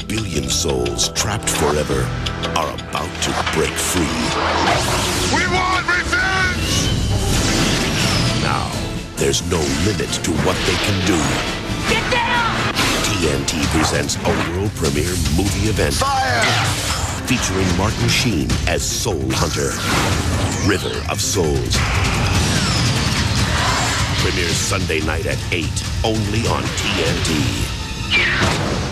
billion souls trapped forever are about to break free. We want revenge! Now, there's no limit to what they can do. Get down! TNT presents a world premiere movie event. Fire! Featuring Martin Sheen as Soul Hunter. River of Souls. Premieres Sunday night at 8, only on TNT.